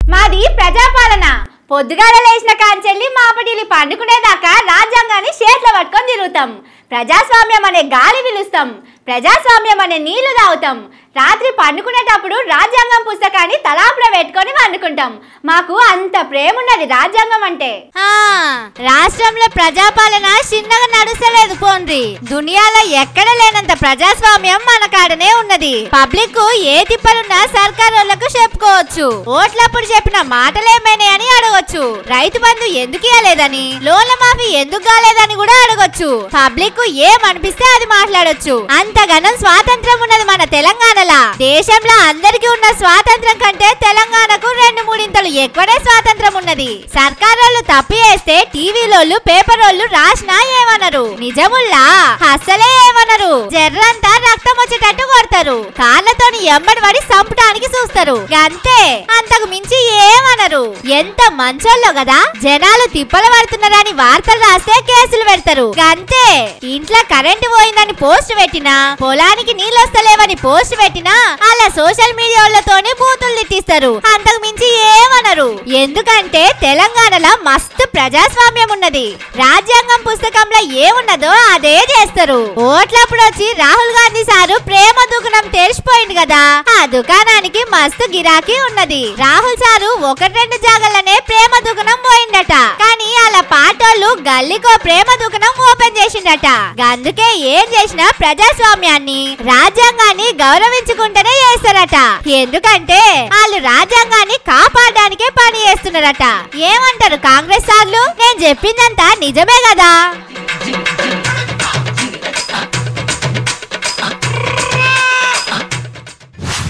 మాది ప్రజాపాలన. పొద్దుగాల లేచిన కాంచెల్లి మాపటిలి పండుకునేదాకా రాజ్యాంగాన్ని చేతిలో పట్టుకొని తిరుగుతాం. ప్రజాస్వామ్యం అనే గాలి పిలుస్తాం, ప్రజాస్వామ్యం అనే నీళ్లు తాగుతాం. రాత్రి పండుకునేటప్పుడు రాజ్యాంగం పుస్తకాన్ని తలాపులో పెట్టుకొని వండుకుంటాం. మాకు అంత ప్రేమ ఉన్నది రాజ్యాంగం అంటే. రాష్ట్రంలో ప్రజాపాలన చిన్నగా నడుస్తలేదు పోండి. దునియాలో ఎక్కడ లేనంత ప్రజాస్వామ్యం మన కాడనే ఉన్నది. పబ్లిక్ ఏ తిప్పలున్నా సర్కార్ వాళ్ళకు చెప్పుకోవచ్చు. ఓట్లప్పుడు చెప్పిన మాటలేమైనా అని అడగొచ్చు. రైతు బంధు ఎందుకు ఇవ్వలేదని, లోన్ల మాఫీ ఎందుకు కాలేదని కూడా అడగొచ్చు. పబ్లిక్ ఏమనిపిస్తే అది మాట్లాడొచ్చు. అంతగానం స్వాతంత్రం ఉన్నది మన తెలంగాణ. దేశంలో అందరికీ ఉన్న స్వాతంత్రం కంటే తెలంగాణకు 2-3 ఎక్కువనే స్వాతంత్రం ఉన్నది. సర్కారోళ్ళు తప్పు చేస్తే టీవీలోళ్ళు పేపరోళ్ళు రాసినా ఏమనరు, నిజముల్లా అస్సలే ఏమనరు. జర్రంతా రక్తం వచ్చేటట్టు కొడతారు, కాళ్ళతోని ఎమ్మడి పడి చంపడానికి చూస్తారు. అంతే, అంతకు మించి ఏమనరు. ఎంత మంచోళ్ళో కదా. జనాలు తిప్పలు పడుతున్నారని వార్తలు రాస్తే కేసులు పెడతారు. అంతే, ఇంట్లో కరెంటు పోయిందని పోస్ట్ పెట్టినా, పొలానికి నీళ్ళు వస్తలేవని పోస్ట్ పెట్టినా అలా సోషల్ మీడియాలతోనే బూతులు తిట్టిస్తారు. అంతకు మించి ఏమనరు. ఎందుకంటే తెలంగాణలో మస్తు ప్రజాస్వామ్యం ఉన్నది. రాజ్యాంగం పుస్తకంలో ఏమున్నదో అదే చేస్తారు. ఓట్లప్పుడు వచ్చి రాహుల్ గాంధీ సారు ప్రేమ దుకాణం తెరిచిపోయింది కదా, ఆ దుకాణానికి మస్తు గిరాకీ ఉన్నది. రాహుల్ సారు 1-2 జాగాలనే ప్రేమ దుకాణం పోయిందట. కానీ అలా పాటోళ్ళు గల్లీకో ప్రేమ దుకాణం ఓపెన్ చేసిందట. అందుకే ఏం చేసినా ప్రజాస్వామ్యాన్ని రాజ్యాంగాన్ని గౌరవించుకుంటేనే చేస్తారట. ఎందుకంటే వాళ్ళు రాజ్యాంగాన్ని కాపాడడానికే పని చేస్తున్నారట. ఏమంటారు కాంగ్రెస్ సార్లు? నేను చెప్పిందంతా నిజమే కదా.